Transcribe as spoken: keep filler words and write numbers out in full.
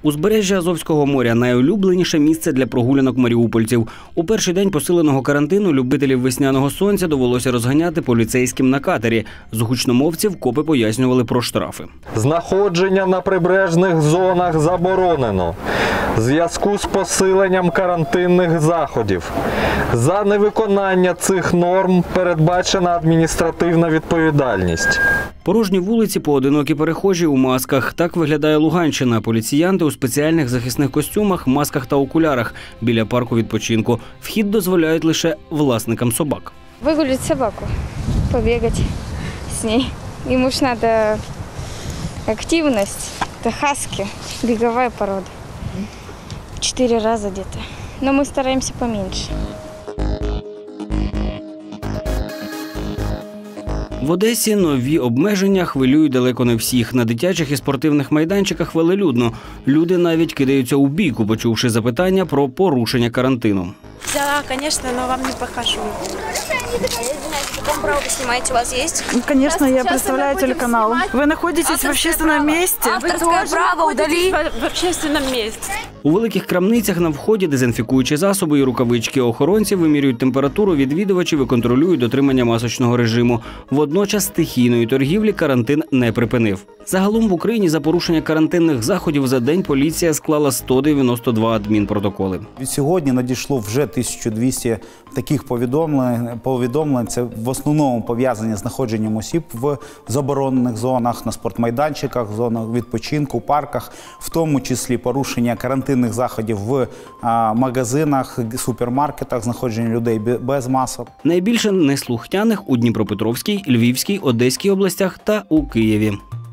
Узбережжя Азовського моря – найулюбленіше місце для прогулянок маріупольців. У перший день посиленого карантину любителів весняного сонця довелося розганяти поліцейським на катері. З гучномовців копи пояснювали про штрафи. Знаходження на прибережних зонах заборонено в зв'язку з посиленням карантинних заходів. За невиконання цих норм передбачена адміністративна відповідальність. Порожні вулиці, поодинокі перехожі у масках. Так виглядає Луганщина. Поліціянти у спеціальних захисних костюмах, масках та окулярах біля парку відпочинку. Вхід дозволяють лише власникам собак. Вигуляти собаку, побігати з нею. Йому ж треба активність. Це хаски, бігова порода. Чотири рази десь. Але ми стараємося поменше. В Одесі нові обмеження хвилюють далеко не всіх. На дитячих і спортивних майданчиках велелюдно. Люди навіть кидаються у бійку, почувши запитання про порушення карантину. Да, конечно, но вам не покажу. Каком право вы снимаете? У вас есть? Конечно, я представляю телеканал. Вы находитесь в общественном месте. Авторское право удали. В общественном месте. У великих крамницях на вході дезінфікуючі засоби і рукавички. Охоронці вимірюють температуру відвідувачів і контролюють дотримання масочного режиму. Водночас стихійної торгівлі карантин не припинив. Загалом в Україні за порушення карантинних заходів за день поліція склала сто дев'яносто два адмінпротоколи. Від сьогодні надійшло вже тисяча двісті таких повідомлень. Повідомлень це в основному пов'язані з знаходженням осіб в заборонених зонах, на спортмайданчиках, зонах відпочинку, парках, в тому числі порушення карантинних заходів в магазинах, супермаркетах, знаходження людей без масок. Найбільше неслухняних у Дніпропетровській, Львівській, Одеській областях та у Києві.